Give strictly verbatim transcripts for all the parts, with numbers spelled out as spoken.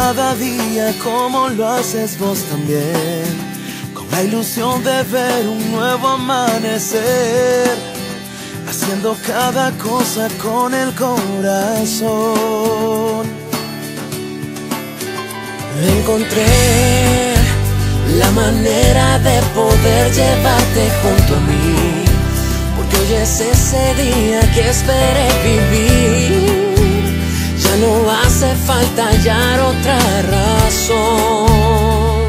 cada día como lo haces vos también, con la ilusión de ver un nuevo amanecer, haciendo cada cosa con el corazón. Encontré la manera de poder llevarte junto a mí, porque hoy es ese día que esperé vivir. Ya no hace falta hallar otra razón,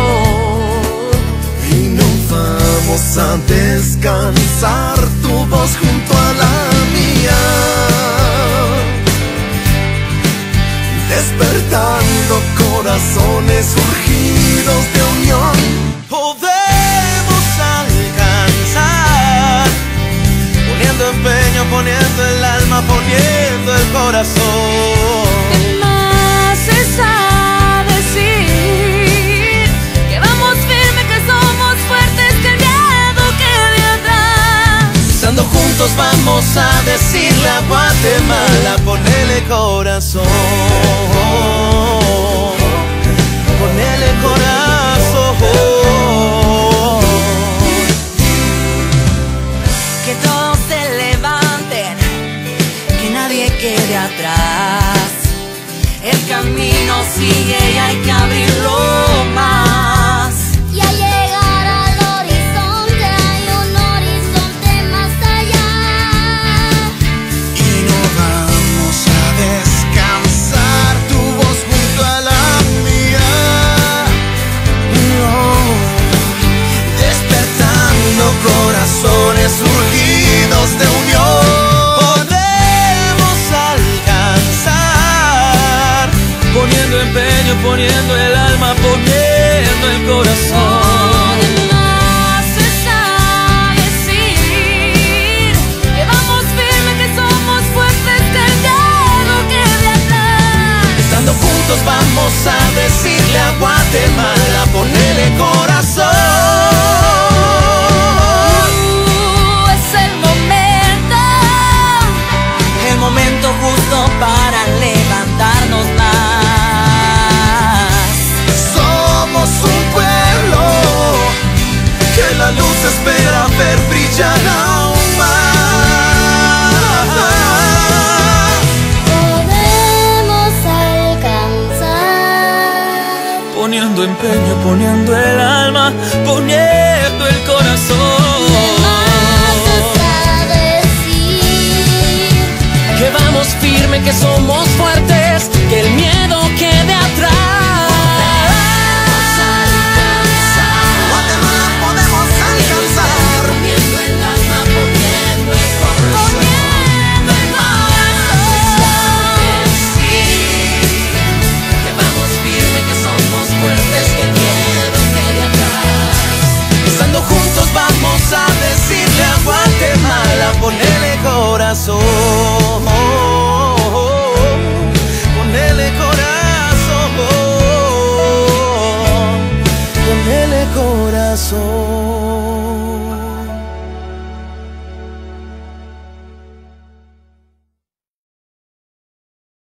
y nos vamos a descansar, tu voz junto a la mía, despertando corazones surgidos de unión. Podemos alcanzar, poniendo empeño, poniendo el alma, poniendo el corazón. ¿Qué más está decir? Que vamos firme, que somos fuertes, que el miedo quede atrás. Estando juntos vamos a decirle a Guatemala, ponele corazón, ponele corazón. Que todos se levanten, que nadie quede atrás. El camino sigue y hay que abrirlo más. Y al llegar al horizonte hay un horizonte más allá. Y nos vamos a descansar, tu voz junto a la mía, no, despertando corazones surgidos de unión. Podemos alcanzar, poniendo empeño, poniendo el alma, poniendo el corazón. ¿Qué más está decir? Que vamos firme, que somos fuertes, que el miedo quede atrás. Estando juntos vamos a decirle a Guatemala, ponele corazón. Uh, es el momento, el momento justo para levantarnos más. Somos un pueblo que la luz espera ver brillar aún más. Podemos alcanzar. Poniendo empeño, poniendo el alma, poniendo